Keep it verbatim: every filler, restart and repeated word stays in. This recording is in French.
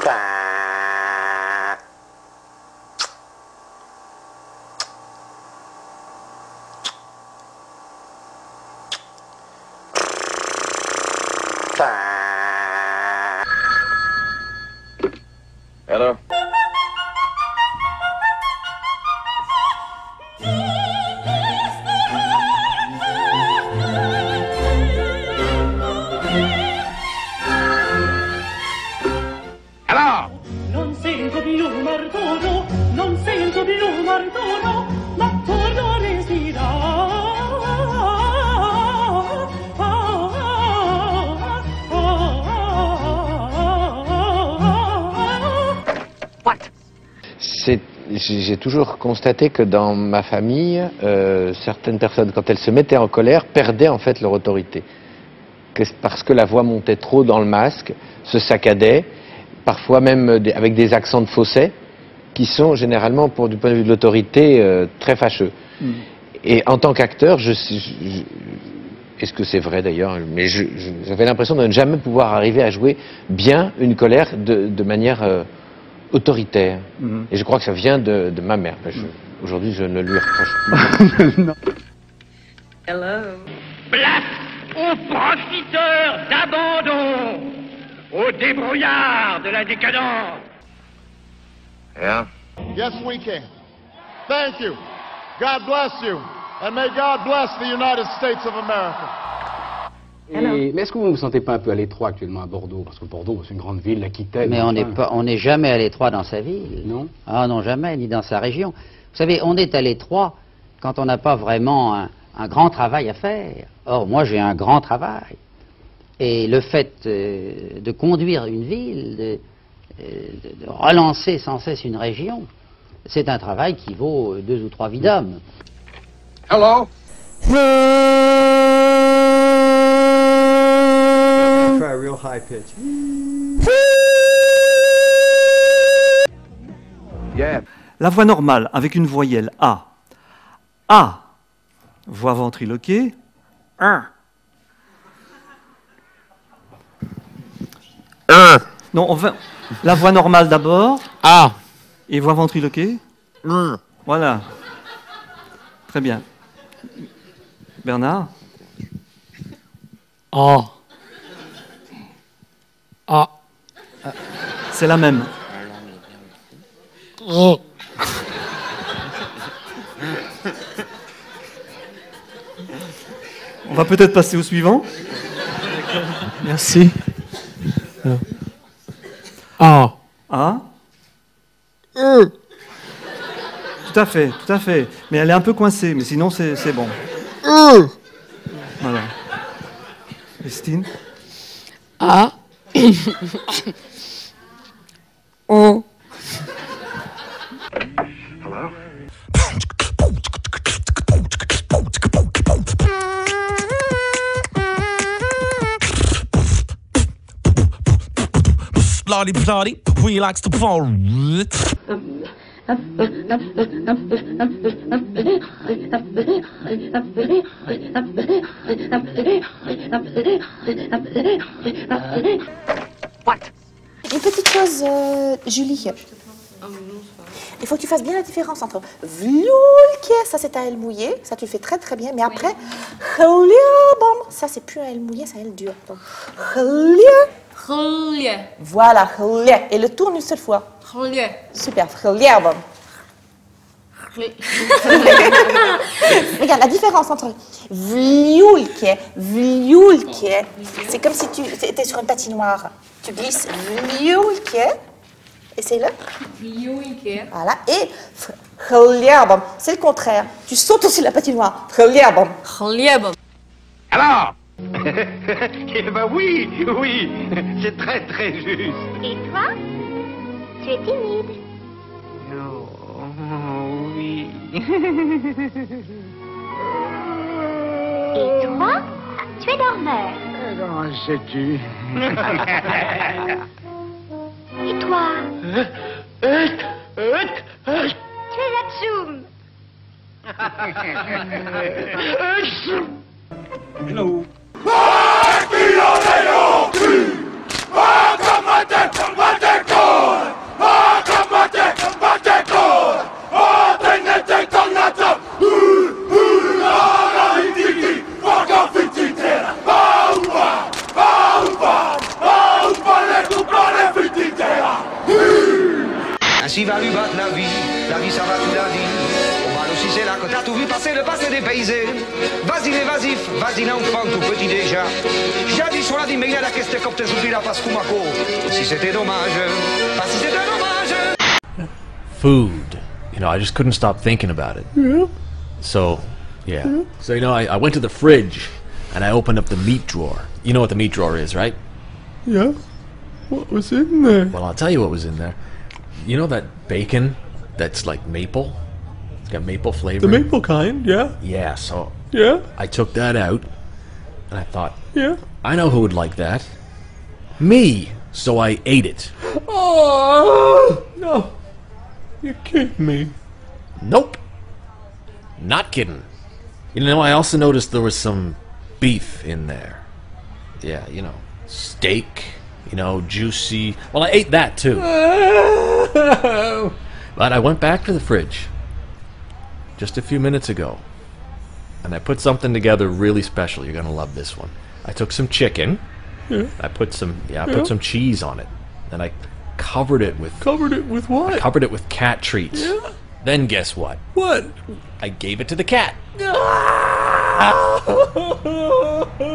Hello. Hello. Non sento più Martoro, non sento più Martoro, ma torno respira. J'ai toujours constaté que dans ma famille, euh, certaines personnes, quand elles se mettaient en colère, perdaient en fait leur autorité. Que, parce que la voix montait trop dans le masque, se saccadait, parfois même avec des accents de fausset, qui sont généralement, pour du point de vue de l'autorité, euh, très fâcheux. Mm. Et en tant qu'acteur, je, je, je est-ce que c'est vrai d'ailleurs, mais j'avais l'impression de ne jamais pouvoir arriver à jouer bien une colère de, de manière euh, autoritaire. Mm-hmm. Et je crois que ça vient de, de ma mère. Mm. Aujourd'hui, je ne lui reproche plus. Hello. Place aux profiteurs d'abandon, aux débrouillards de la décadence. Yeah? Yes, we can. Thank you. God bless you. And may God bless the United States of America. Et, mais est-ce que vous ne vous sentez pas un peu à l'étroit actuellement à Bordeaux? Parce que Bordeaux, c'est une grande ville, l'Aquitaine. Mais on n'est pas, on n'est jamais à l'étroit dans sa ville. Non? Ah non, jamais, ni dans sa région. Vous savez, on est à l'étroit quand on n'a pas vraiment un, un grand travail à faire. Or, moi, j'ai un grand travail. Et le fait euh, de conduire une ville, de, euh, de, de relancer sans cesse une région, c'est un travail qui vaut deux ou trois vies d'hommes. Hello. Try a real high pitch. Yeah. La voix normale avec une voyelle A. A. Voix ventriloquée. Un. Un. Non, on va... La voix normale d'abord. A. Et voix ventriloquée. Un. Voilà. Très bien. Bernard. A. A. C'est la même. Oh. On va peut-être passer au suivant. Merci. A. A. E. Tout à fait, tout à fait. Mais elle est un peu coincée, mais sinon c'est bon. E. Voilà. Christine. A. O. Hello. Bloody, bloody, we likes to fall. What? Une petite chose, euh, Julie. Il faut que tu fasses bien la différence entre vloulke, ça c'est un L mouillé, ça tu le fais très très bien, mais après, bon, ça c'est plus un L mouillé, c'est un L dur. Donc, voilà, et le tourne une seule fois. Super, bon. Regarde la différence entre vloulke, vloulke, c'est comme si tu étais sur une patinoire. Tu glisses vloulke. Essaye-le. Voilà. Et c'est le contraire. Tu sautes aussi la patinoire. Alors eh ben oui, oui, c'est très très juste. Et toi, tu es timide. Oh, oui. Et toi, tu es dormeur. Comment sais-tu? Et toi, euh, euh, euh, tu es la tchoum. Hello. Aquí no te lo, aquí, tout vu passer, le passé dépaysé. Vas-y les vasifs, vas-y l'enfant tout petit déjà. J'ai dit sur la vie, mais il y a la question comme t'es oublié la passe Kumako. Si c'était dommage, pas si c'était dommage. Food. You know, I just couldn't stop thinking about it. Yeah. So, yeah. Yeah. So, you know, I, I went to the fridge and I opened up the meat drawer. You know what the meat drawer is, right? Yeah. What was in there? Well, I'll tell you what was in there. You know that bacon that's like maple? It's got maple flavor. The maple kind, yeah. Yeah, so Yeah. I took that out and I thought, Yeah. I know who would like that. Me. So I ate it. Oh no! You're kidding me. Nope. Not kidding. You know, I also noticed there was some beef in there. Yeah, you know, steak, you know, juicy. Well, I ate that too. But I went back to the fridge just a few minutes ago and I put something together really special. You're gonna love this one. I took some chicken. Yeah. I put some yeah, I Yeah. put some cheese on it. Then I covered it with Covered it with what? I covered it with cat treats. Yeah. Then guess what? What? I gave it to the cat.